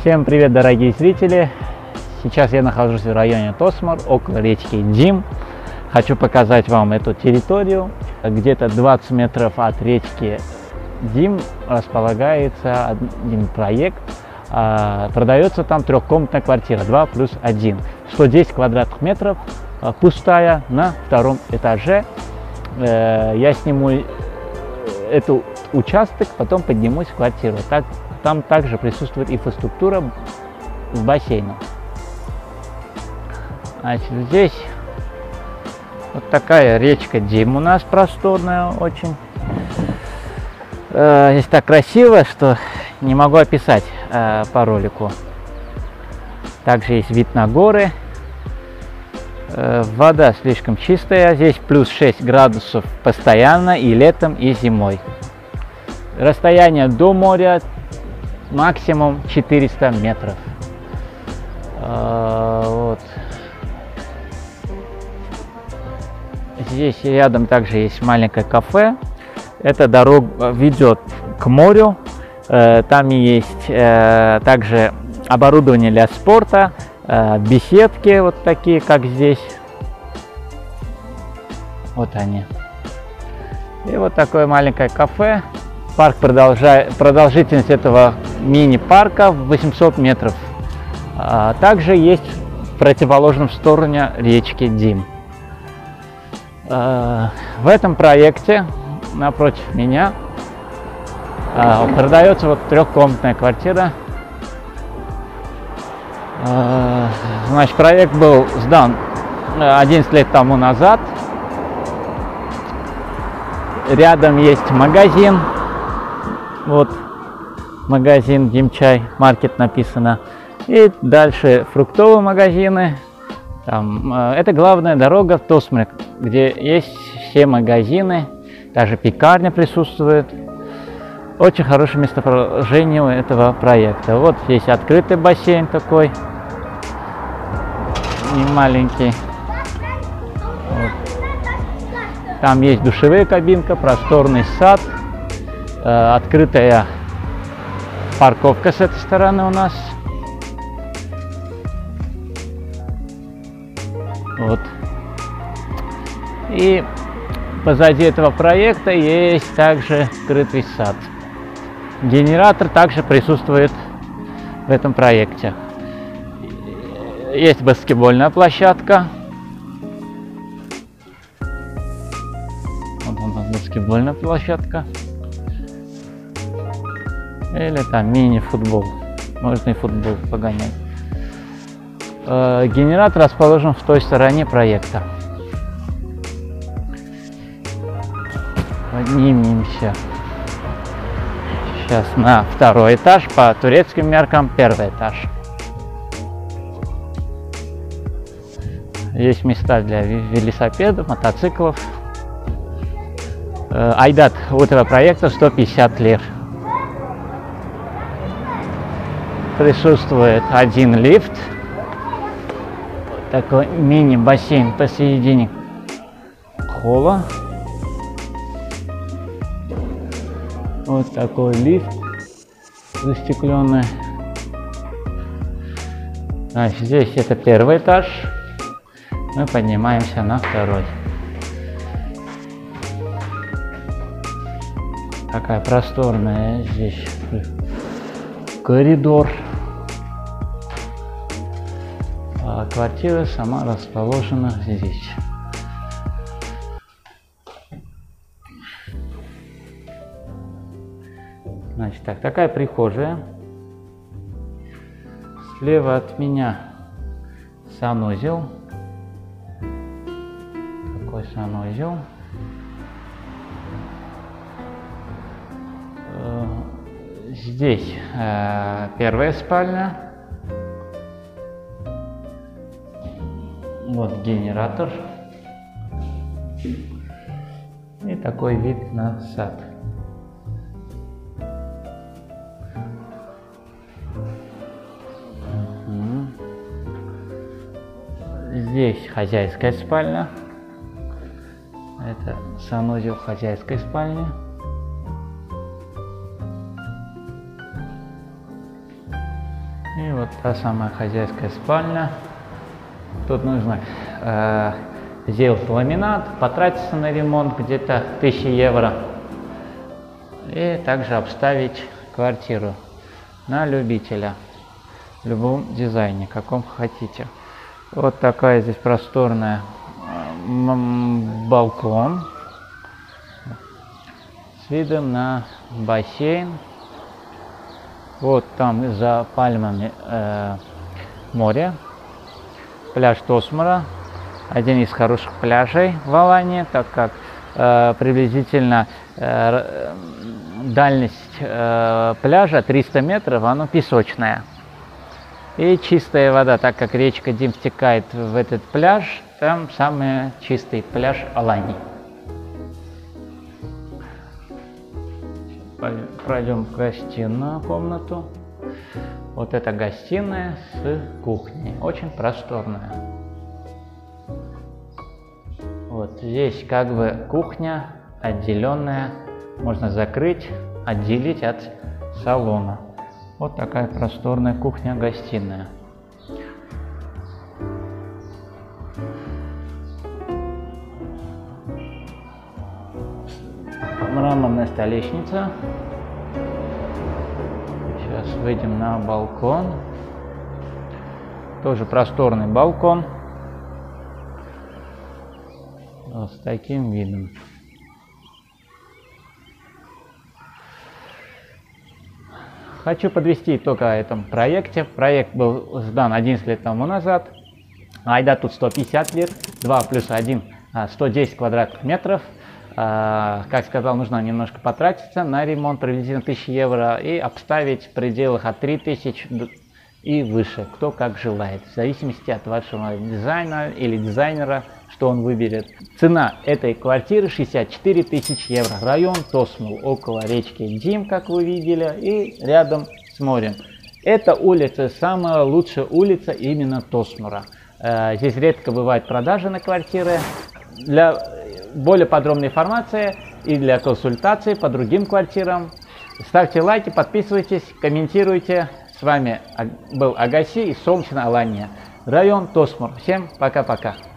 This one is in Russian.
Всем привет, дорогие зрители! Сейчас я нахожусь в районе Тосмор, около речки Дим. Хочу показать вам эту территорию. Где-то 20 метров от речки Дим располагается один проект. Продается там трехкомнатная квартира 2+1. 110 квадратных метров, пустая, на втором этаже. Я сниму этот участок, потом поднимусь в квартиру. Там также присутствует инфраструктура с бассейном. Значит, здесь вот такая речка Дим у нас просторная очень. Здесь так красиво, что не могу описать по ролику. Также есть вид на горы. Вода слишком чистая. Здесь плюс 6 градусов постоянно и летом, и зимой. Расстояние до моря максимум 400 метров. Вот. Здесь рядом также есть маленькое кафе. Эта дорога ведет к морю. Там есть также оборудование для спорта, беседки вот такие, как здесь. Вот они. И вот такое маленькое кафе. Парк продолжительность этого мини-парка 800 метров. Также есть в противоположном стороне речки Дим. В этом проекте напротив меня продается вот трехкомнатная квартира. Значит, проект был сдан 11 лет тому назад. Рядом есть магазин. Вот магазин Димчай Маркет написано. И дальше фруктовые магазины. Там, это главная дорога в Тосморе, где есть все магазины. Даже пекарня присутствует. Очень хорошее местоположение у этого проекта. Вот здесь открытый бассейн такой. Не маленький. Вот. Там есть душевая кабинка, просторный сад. Открытая парковка с этой стороны у нас. Вот. И позади этого проекта есть также скрытый сад. Генератор также присутствует в этом проекте. Есть баскетбольная площадка. Вот у нас баскетбольная площадка. Или там мини-футбол. Можно и футбол погонять. Генератор расположен в той стороне проекта. Поднимемся сейчас на второй этаж. По турецким меркам первый этаж. Есть места для велосипедов, мотоциклов. Айдат у этого проекта 150 лир. Присутствует один лифт. Такой мини-бассейн посередине холла. Вот такой лифт застекленный. Значит, здесь это первый этаж. Мы поднимаемся на второй. Такая просторная здесь коридор. А квартира сама расположена здесь. Значит, такая прихожая. Слева от меня санузел. Такой санузел. Здесь первая спальня. Вот генератор. И такой вид на сад. Здесь хозяйская спальня. Это санузел хозяйской спальни. И вот та самая хозяйская спальня. Тут нужно сделать ламинат, потратиться на ремонт где-то 1000 евро. И также обставить квартиру на любителя в любом дизайне, каком хотите. Вот такая здесь просторная балкон с видом на бассейн. Вот там за пальмами море, пляж Тосмора, один из хороших пляжей в Алании, так как приблизительно дальность пляжа 300 метров, оно песочное. И чистая вода, так как речка Дим втекает в этот пляж, там самый чистый пляж Алании. Пройдем в гостиную комнату. Вот это гостиная с кухней, очень просторная. Вот здесь как бы кухня отделенная, можно закрыть, отделить от салона. Вот такая просторная кухня-гостиная. Мраморная столешница. Сейчас выйдем на балкон. Тоже просторный балкон. Вот с таким видом. Хочу подвести итог о этом проекте. Проект был сдан 11 лет тому назад. Айда тут 150 лет. 2 плюс 1 110 квадратных метров. Как сказал, нужно немножко потратиться на ремонт, приблизительно 1000 евро, и обставить в пределах от 3000 и выше, кто как желает, в зависимости от вашего дизайна или дизайнера, что он выберет. Цена этой квартиры 64 000 евро. Район Тосмул, около речки Дим, как вы видели, и рядом с морем. Эта улица самая лучшая улица именно Тосмура. Здесь редко бывают продажи на квартиры. Для более подробной информации и для консультации по другим квартирам ставьте лайки, подписывайтесь, комментируйте. С вами был Агаси из солнечной Алании, район Тосмур. Всем пока-пока.